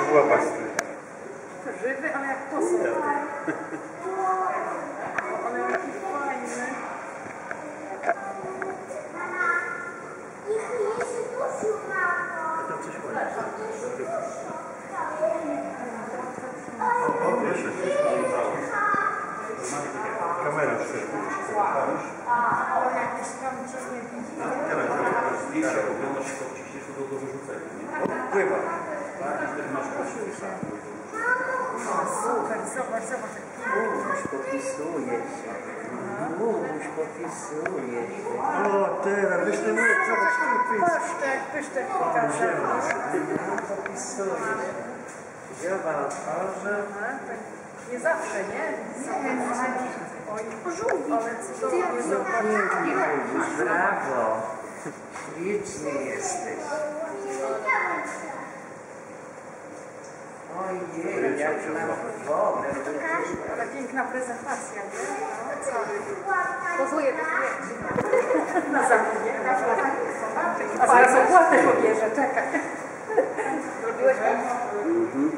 łapasty. Żywy, ale jak posąg. Ale jaki fajny. Tam coś chodzi. O, proszę. Kamera Ale jakieś tam człowiek widzi. zdjęcia robione się wciśniesz do wyrzucenia, nie? Pływa. Super, zobacz, zobacz. Muś popisuje się. Muś popisuje się. O, teraz, myślę, nie, zobacz, Pasztek pokazał. Popisuje się. Dzioba otworzę. Nie zawsze, nie? Oj, ale cudownie, zobacz. Pięknie mówisz, brawo. Liczny jesteś. Ojej, jak na wodę. Ale piękna prezentacja, nie? No, cały. Pozuję to na zamówienie. A zaraz opłatę pobierze, czekaj. Zrobiłeś?